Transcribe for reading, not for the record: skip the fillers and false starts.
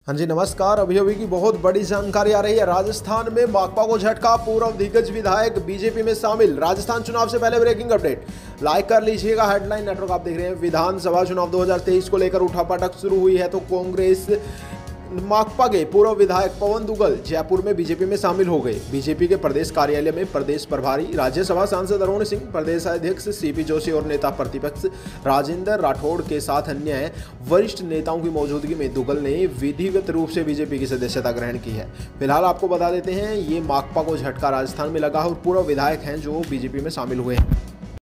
हाँ जी नमस्कार। अभी की बहुत बड़ी जानकारी आ रही है। राजस्थान में माकपा को झटका, पूर्व दिग्गज विधायक बीजेपी में शामिल। राजस्थान चुनाव से पहले ब्रेकिंग अपडेट लाइक कर लीजिएगा। हेडलाइन नेटवर्क आप देख रहे हैं। विधानसभा चुनाव 2023 को लेकर उठापटक शुरू हुई है तो कांग्रेस माकपा के पूर्व विधायक पवन दुग्गल जयपुर में बीजेपी में शामिल हो गए। बीजेपी के प्रदेश कार्यालय में प्रदेश प्रभारी राज्यसभा सांसद अरुण सिंह, प्रदेश अध्यक्ष सीपी जोशी और नेता प्रतिपक्ष राजेंद्र राठौड़ के साथ अन्य वरिष्ठ नेताओं की मौजूदगी में दुग्गल ने विधिवत रूप से बीजेपी की सदस्यता ग्रहण की है। फिलहाल आपको बता देते हैं ये माकपा को झटका राजस्थान में लगा और पूर्व विधायक हैं जो बीजेपी में शामिल हुए हैं।